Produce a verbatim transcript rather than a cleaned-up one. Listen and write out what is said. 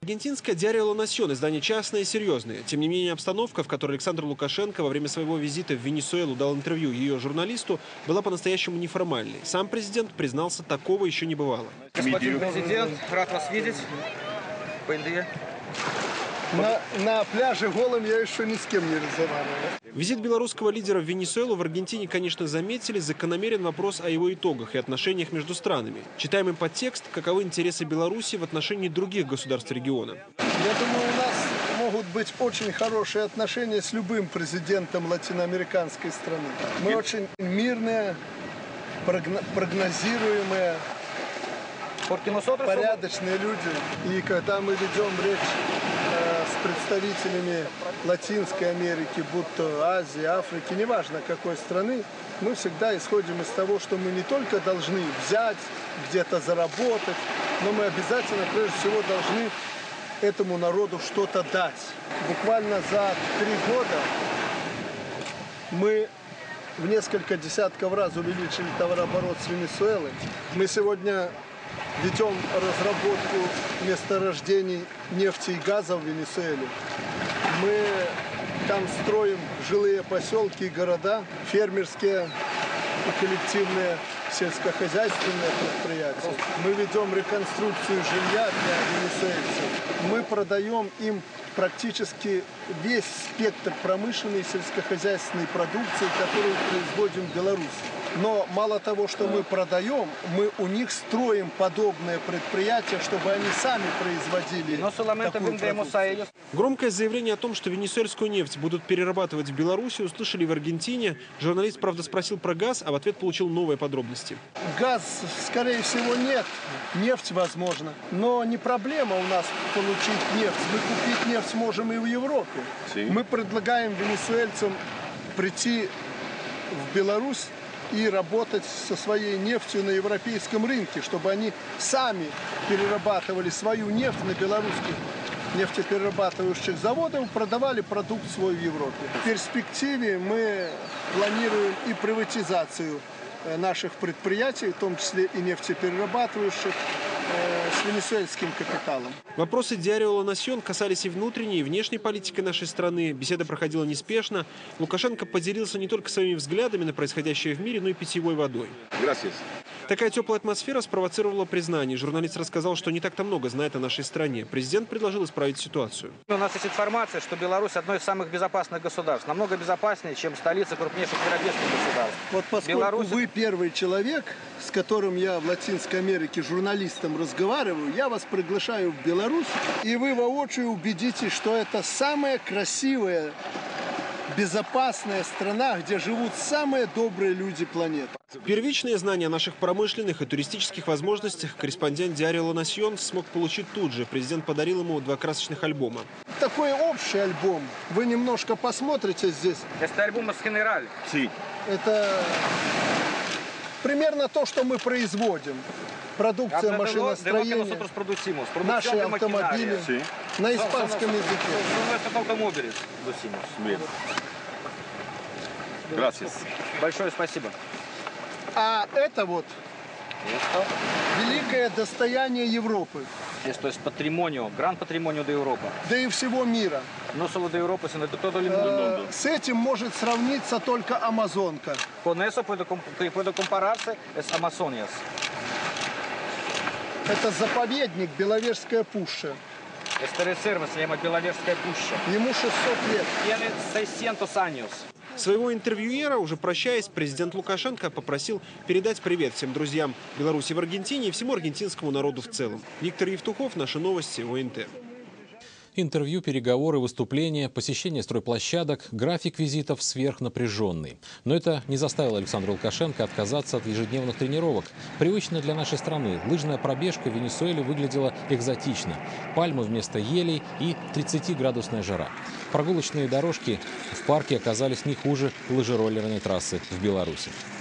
Аргентинское «Диарио Ла Насьон» издание частное и серьезное. Тем не менее, обстановка, в которой Александр Лукашенко во время своего визита в Венесуэлу дал интервью ее журналисту, была по-настоящему неформальной. Сам президент признался, такого еще не бывало. Господин президент, рад вас видеть. На, на пляже голым я еще ни с кем не разговаривал. Визит белорусского лидера в Венесуэлу в Аргентине, конечно, заметили. Закономерен вопрос о его итогах и отношениях между странами. Читаемый подтекст, каковы интересы Беларуси в отношении других государств региона. Я думаю, у нас могут быть очень хорошие отношения с любым президентом латиноамериканской страны. Мы очень мирные, прогнозируемые, порядочные люди. И когда мы ведем речь э, с представителями Латинской Америки, будто Азии, Африки, неважно какой страны, мы всегда исходим из того, что мы не только должны взять, где-то заработать, но мы обязательно, прежде всего, должны этому народу что-то дать. Буквально за три года мы в несколько десятков раз увеличили товарооборот с Венесуэлой. Мы сегодня ведем разработку месторождений нефти и газа в Венесуэле. Мы там строим жилые поселки и города, фермерские и коллективные сельскохозяйственные предприятия. Мы ведем реконструкцию жилья для венесуэльцев. Мы продаем им практически весь спектр промышленной и сельскохозяйственной продукции, которую производим в Беларуси. Но мало того, что мы продаем, мы у них строим подобные предприятия, чтобы они сами производили такую продукцию. Громкое заявление о том, что венесуэльскую нефть будут перерабатывать в Беларуси, услышали в Аргентине. Журналист, правда, спросил про газ, а в ответ получил новые подробности. Газ, скорее всего, нет. Нефть, возможно. Но не проблема у нас получить нефть. Мы купить нефть можем и в Европе. Мы предлагаем венесуэльцам прийти в Беларусь и работать со своей нефтью на европейском рынке, чтобы они сами перерабатывали свою нефть на белорусских нефтеперерабатывающих заводах, продавали продукт свой в Европе. В перспективе мы планируем и приватизацию наших предприятий, в том числе и нефтеперерабатывающих, с венесуэльским капиталом. Вопросы «Диарио Ла Насьон» касались и внутренней, и внешней политики нашей страны. Беседа проходила неспешно. Лукашенко поделился не только своими взглядами на происходящее в мире, но и питьевой водой. Gracias. Такая теплая атмосфера спровоцировала признание. Журналист рассказал, что не так-то много знает о нашей стране. Президент предложил исправить ситуацию. У нас есть информация, что Беларусь одно из самых безопасных государств. Намного безопаснее, чем столица крупнейших европейских государств. Вот поскольку Беларусь... вы первый человек, с которым я в Латинской Америке журналистом разговариваю, я вас приглашаю в Беларусь, и вы воочию убедитесь, что это самая красивая, безопасная страна, где живут самые добрые люди планеты. Первичные знания о наших промышленных и туристических возможностях корреспондент «Диарио Ла Насьон» смог получить тут же. Президент подарил ему два красочных альбома. Такой общий альбом. Вы немножко посмотрите здесь. Это альбом из Генераль. Это примерно то, что мы производим. Продукция машиностроения, наши автомобили на испанском языке. Большое спасибо. А это вот великое достояние Европы. То есть патримонио, гранд патримонио де Европа. Да и всего мира. Но solo de Europa, sino de todo el mundo. С этим может сравниться только Амазонка. Con eso puede, puede compararse es Amazonias. Это заповедник Беловежская пуща. Esta reserva se llama Беловежская пуща. Ему шестьсот лет. Tiene seiscientos años. Своего интервьюера, уже прощаясь, президент Лукашенко попросил передать привет всем друзьям Беларуси в Аргентине и всему аргентинскому народу в целом. Виктор Евтухов, наши новости, ОНТ. Интервью, переговоры, выступления, посещение стройплощадок, график визитов сверхнапряженный. Но это не заставило Александра Лукашенко отказаться от ежедневных тренировок. Привычно для нашей страны лыжная пробежка в Венесуэле выглядела экзотично. Пальмы вместо елей и тридцатиградусная жара. Прогулочные дорожки в парке оказались не хуже лыжероллерной трассы в Беларуси.